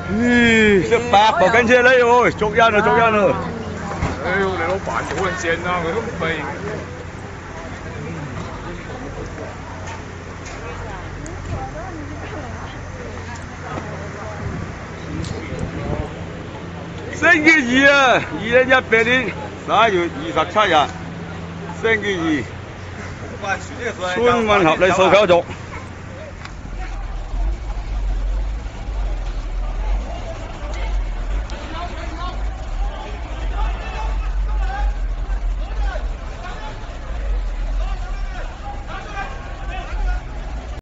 食白部跟車嚟喎，捉人啊捉人啊！ 哎呦，你老闆好撚正啊，佢都唔飛。 星期二啊，2018年11月27日，星期二，春運合理訴求族。